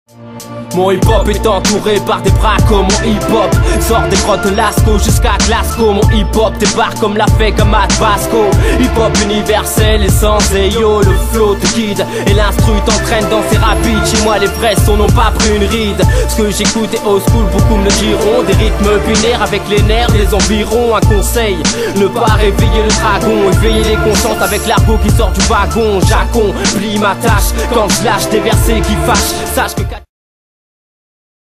Mon hip-hop est entouré par des bras comme mon hip-hop sort des grottes de Lascaux jusqu'à Glasgow. Mon hip-hop débarque comme l'a fait Kamad Vasco. Hip-hop universel, essence et yo, le flow te guide et l'instru t'entraîne dans ses rapides. Chez moi les vrais sons n'ont pas pris une ride. Ce que j'écoute est old school, beaucoup me le diront. Des rythmes binaires avec les nerfs des environs. Un conseil, ne pas réveiller le dragon. Éveiller les consciences avec l'argot qui sort du wagon. J'accomplis ma tâche quand je lâche des versets qui fâchent. Sache que